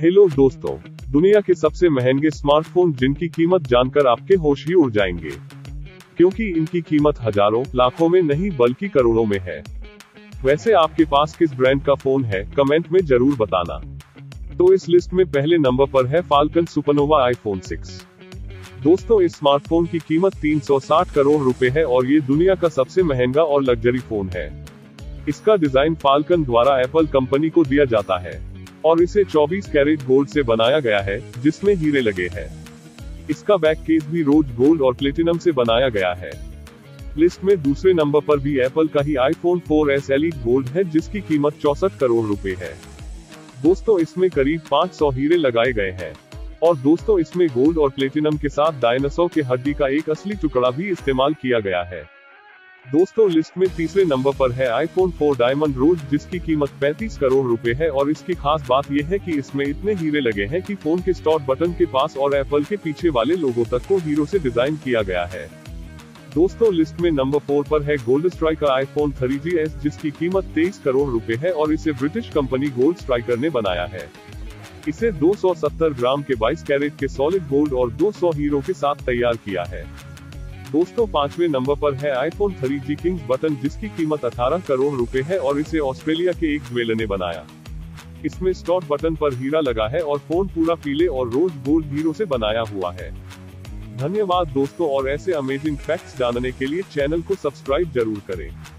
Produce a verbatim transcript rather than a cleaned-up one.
Hello दोस्तों, दुनिया के सबसे महंगे स्मार्टफोन जिनकी कीमत जानकर आपके होश ही उड़ जाएंगे, क्योंकि इनकी कीमत हजारों लाखों में नहीं बल्कि करोड़ों में है। वैसे आपके पास किस ब्रांड का फोन है, कमेंट में जरूर बताना। तो इस लिस्ट में पहले नंबर पर है फाल्कन सुपरनोवा आईफोन सिक्स। दोस्तों, इस स्मार्टफोन की कीमत तीन सौ साठ करोड़ रुपए है और ये दुनिया का सबसे महंगा और लग्जरी फोन है। इसका डिजाइन फाल्कन द्वारा एप्पल कंपनी को दिया जाता है और इसे चौबीस कैरेट गोल्ड से बनाया गया है, जिसमें हीरे लगे हैं। इसका बैक केस भी रोज गोल्ड और प्लेटिनम से बनाया गया है। लिस्ट में दूसरे नंबर पर भी एप्पल का ही iPhone four S elite gold है, जिसकी कीमत चौसठ करोड़ रुपए है। दोस्तों, इसमें करीब पाँच सौ हीरे लगाए गए हैं और दोस्तों इसमें गोल्ड और प्लेटिनम के साथ डायनासोर के हड्डी का एक असली टुकड़ा भी इस्तेमाल किया गया है। दोस्तों, लिस्ट में तीसरे नंबर पर है आईफोन फोर डायमंड रोज, जिसकी कीमत पैंतीस करोड़ रुपए है और इसकी खास बात यह है कि इसमें इतने हीरे लगे हैं कि फोन के स्टार्ट बटन के पास और एप्पल के पीछे वाले लोगो तक को हीरो से डिजाइन किया गया है। दोस्तों, लिस्ट में नंबर फोर पर है gold striker iPhone three G S, जिसकी कीमत तेईस करोड़ रुपए है और इसे ब्रिटिश कंपनी गोल्ड स्ट्राइकर ने बनाया है। इसे दो सौ सत्तर ग्राम के बाईस कैरेट के सॉलिड गोल्ड और दो सौ हीरो के साथ तैयार किया है। दोस्तों, पांचवें नंबर पर है iPhone three G kings button, जिसकी कीमत अठारह करोड़ रुपए है और इसे ऑस्ट्रेलिया के एक ज्वेलर ने बनाया। इसमें स्टार्ट बटन पर हीरा लगा है और फोन पूरा पीले और रोज गोल्ड हीरो से बनाया हुआ है। धन्यवाद दोस्तों, और ऐसे अमेजिंग फैक्ट्स जानने के लिए चैनल को सब्सक्राइब जरूर करें।